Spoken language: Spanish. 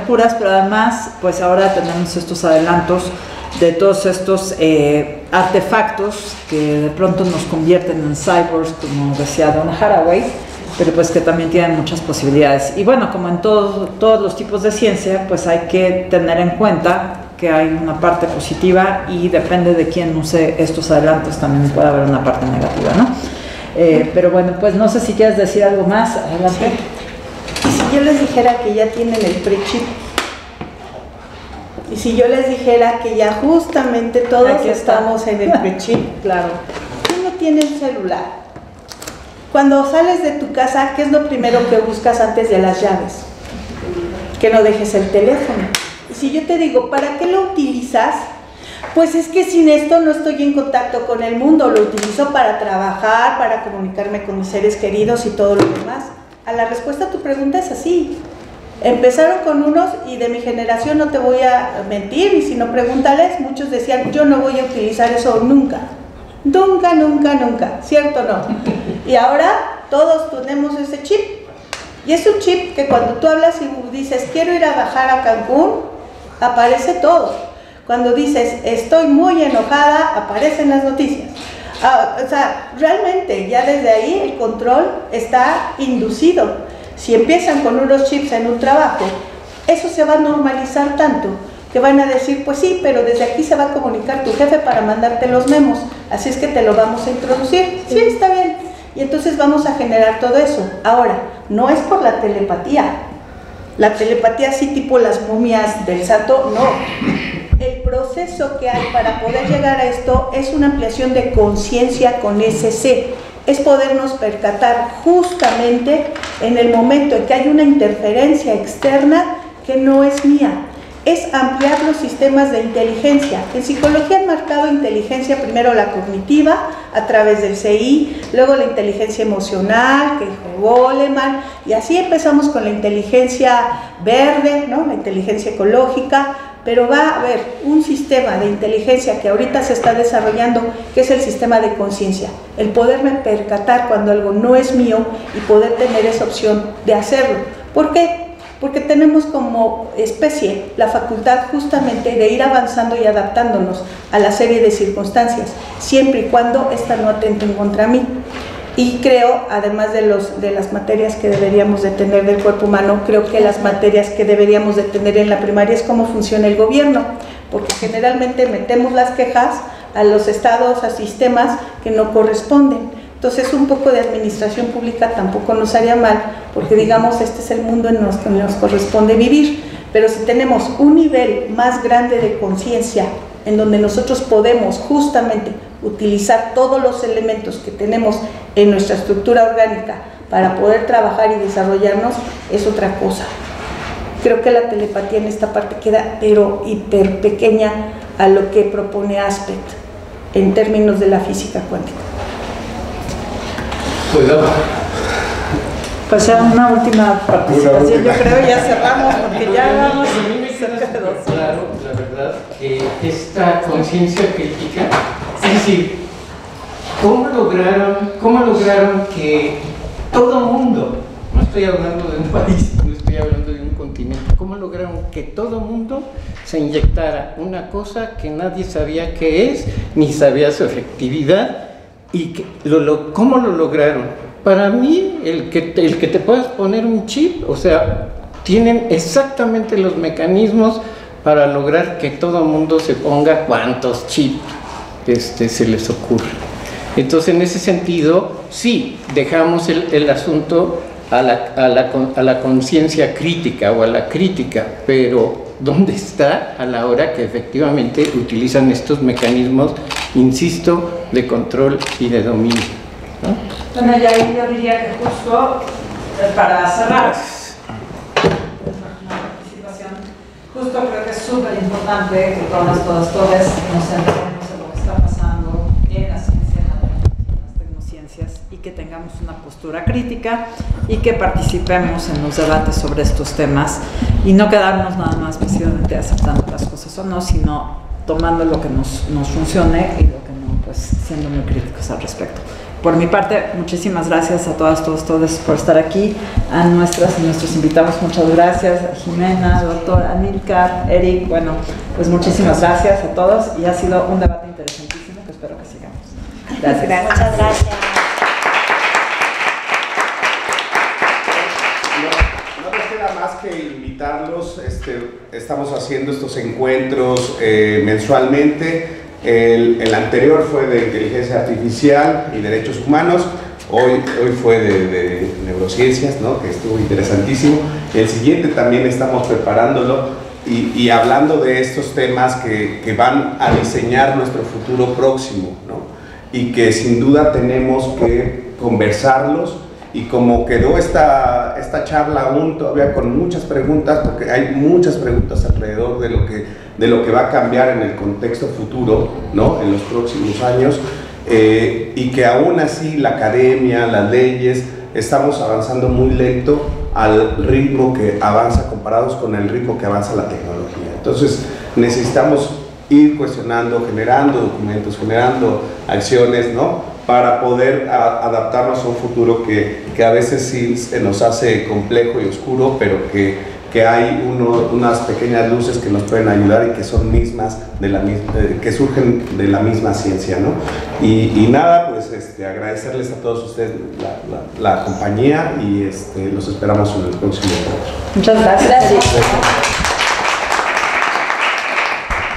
conjeturas, pero además, pues ahora tenemos estos adelantos de todos estos artefactos que de pronto nos convierten en cyborgs, como decía Donna Haraway, pero pues que también tienen muchas posibilidades. Y bueno, como en todos los tipos de ciencia, pues hay que tener en cuenta que hay una parte positiva y depende de quién use estos adelantos, también puede haber una parte negativa, ¿no? Pero bueno, pues no sé si quieres decir algo más, adelante. Sí. Y si yo les dijera que ya tienen el pre-chip, y si yo les dijera que ya justamente todos estamos en el pre-chip, claro. ¿quién no tiene un celular? Cuando sales de tu casa, ¿qué es lo primero que buscas antes de las llaves? Que no dejes el teléfono. Y si yo te digo, ¿para qué lo utilizas? Pues es que sin esto no estoy en contacto con el mundo, lo utilizo para trabajar, para comunicarme con mis seres queridos y todo lo demás. A la respuesta a tu pregunta es así. Empezaron con unos, y de mi generación no te voy a mentir, y si no pregúntales, muchos decían, yo no voy a utilizar eso nunca. Nunca, nunca, nunca, ¿cierto o no? Y ahora todos tenemos ese chip. Y es un chip que cuando tú hablas y dices, quiero ir a bajar a Cancún, aparece todo. Cuando dices, estoy muy enojada, aparecen las noticias. O sea, realmente ya desde ahí el control está inducido. Si empiezan con unos chips en un trabajo, eso se va a normalizar tanto que van a decir, pues sí, pero desde aquí se va a comunicar tu jefe para mandarte los memos, así es que te lo vamos a introducir. Sí, está bien. Y entonces vamos a generar todo eso. Ahora, no es por la telepatía. La telepatía así tipo las momias del santo, no. El proceso que hay para poder llegar a esto es una ampliación de conciencia con SC. Es podernos percatar justamente en el momento en que hay una interferencia externa que no es mía. Es ampliar los sistemas de inteligencia. En psicología han marcado inteligencia primero la cognitiva a través del CI, luego la inteligencia emocional, que dijo Goleman, y así empezamos con la inteligencia verde, ¿no? La inteligencia ecológica, pero va a haber un sistema de inteligencia que ahorita se está desarrollando, que es el sistema de conciencia, el poderme percatar cuando algo no es mío y poder tener esa opción de hacerlo. ¿Por qué? Porque tenemos como especie la facultad justamente de ir avanzando y adaptándonos a la serie de circunstancias, siempre y cuando ésta no atenten contra mí. Y creo, además de las materias que deberíamos de tener del cuerpo humano, creo que las materias que deberíamos de tener en la primaria es cómo funciona el gobierno, porque generalmente metemos las quejas a los estados, a sistemas que no corresponden. Entonces un poco de administración pública tampoco nos haría mal, porque digamos este es el mundo en el que nos corresponde vivir, pero si tenemos un nivel más grande de conciencia en donde nosotros podemos justamente utilizar todos los elementos que tenemos en nuestra estructura orgánica para poder trabajar y desarrollarnos, es otra cosa. Creo que la telepatía en esta parte queda pero hiper pequeña a lo que propone Aspect en términos de la física cuántica. Pues ya una última participación, yo creo, ya cerramos porque ya vamos cerca de 2 horas. Claro, la verdad, que esta conciencia crítica, es decir, ¿cómo lograron que todo mundo, no estoy hablando de un país, no estoy hablando de un continente, cómo lograron que todo mundo se inyectara una cosa que nadie sabía qué es, ni sabía su efectividad? ¿Y cómo lo lograron? Para mí, el que te puedas poner un chip, o sea, tienen exactamente los mecanismos para lograr que todo el mundo se ponga cuantos chips se les ocurre. Entonces, en ese sentido, sí, dejamos el asunto a la conciencia crítica o a la crítica, pero ¿dónde está a la hora que efectivamente utilizan estos mecanismos, insisto, de control y de dominio, ¿no? Bueno, ya yo diría que justo para cerrar la participación, justo creo que es súper importante que todos nos centremos en lo que está pasando en la ciencia, en las tecnociencias, y que tengamos una postura crítica y que participemos en los debates sobre estos temas y no quedarnos nada más pasivamente aceptando las cosas o no, sino tomando lo que nos funcione y lo que no, pues siendo muy críticos al respecto. por mi parte, muchísimas gracias a todas, todos por estar aquí. A nuestras y nuestros invitados, muchas gracias. A Jimena, doctor Amílcar, Eric, bueno, pues muchísimas gracias a todos y ha sido un debate interesantísimo que espero que sigamos. Gracias. Muchas gracias. No nos queda más que invitarlos. Estamos haciendo estos encuentros mensualmente. El anterior fue de inteligencia artificial y derechos humanos. Hoy fue de neurociencias, ¿no? Que estuvo interesantísimo. El siguiente también estamos preparándolo y hablando de estos temas que van a diseñar nuestro futuro próximo, ¿no? Y que sin duda tenemos que conversarlos. Y como quedó esta charla aún todavía con muchas preguntas, porque hay muchas preguntas alrededor de lo que va a cambiar en el contexto futuro, ¿no? En los próximos años, y que aún así la academia, las leyes, estamos avanzando muy lento al ritmo que avanza, comparados con el ritmo que avanza la tecnología. Entonces necesitamos ir cuestionando, generando documentos, generando acciones, ¿no? Para poder adaptarnos a un futuro que a veces sí se nos hace complejo y oscuro, pero que hay unas pequeñas luces que nos pueden ayudar y que son mismas que surgen de la misma ciencia, ¿no? Y nada, pues agradecerles a todos ustedes la compañía y los esperamos en el próximo encuentro. Muchas gracias.